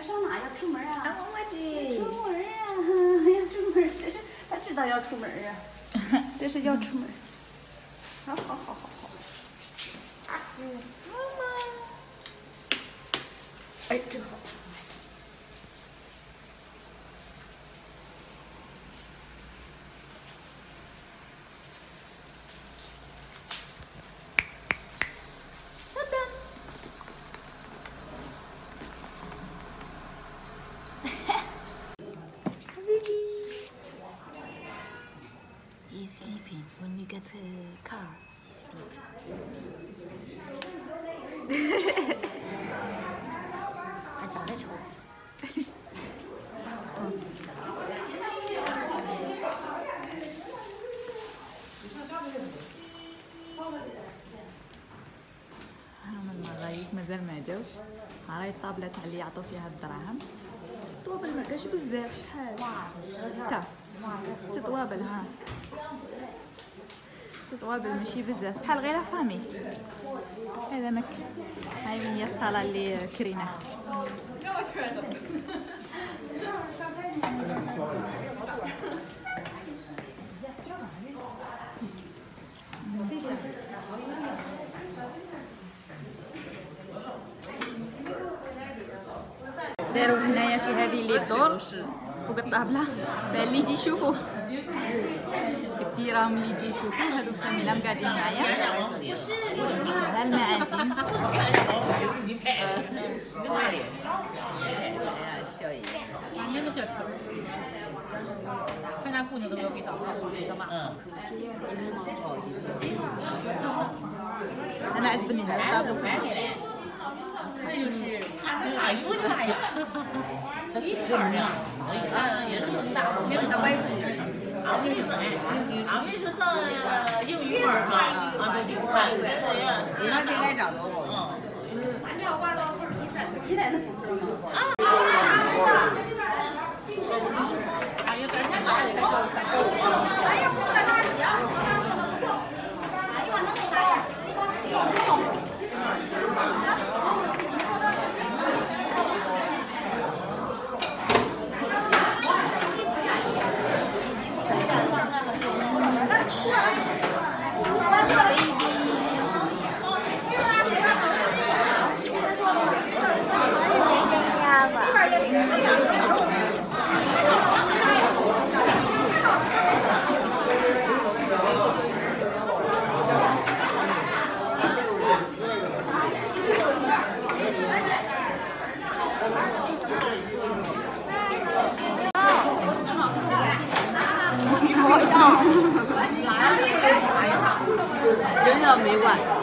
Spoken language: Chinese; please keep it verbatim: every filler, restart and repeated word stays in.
他上哪要出门啊？ 啊，么么鸡。 出门啊！要出门，这是他知道要出门啊，这是要出门。好好好好好。妈妈。哎，真好。 He's sleeping. When we get a car, he's sleeping. 还长得丑。من المرايك مازال ما جاوش. هاي الطابلة تاع اللي يعطوا فيها الدراهم. طوابل ما كاش بزاف شحال؟ ستة. ست طوابل ها. ست طوابل ماشي بزاف بحال غير فامي. هذا مك. هاي هي الصالة اللي كريناها. داروا هنايا في هذه اللي تدور فوق الطابله فاللي يجي يشوفوا كثير راهم اللي يجي يشوفوا هذو فاميلا قاعدين معايا ها المعازيم 反正都比较吃，看家姑娘都没有味道，知道吗？嗯。 انا عجبني هذا الطابله 这就是哎呦我的妈呀！鸡腿呀，啊也是很大，也很大外甥。俺们是哎，俺们是上英语班哈，啊都经看，那个呀，经常现在找着我。嗯。俺家挂到第三次，现在能啊。哎呦，咱家拿的个。哎呀，不能大姐啊！哎呦，能没大呀？ 人要没完。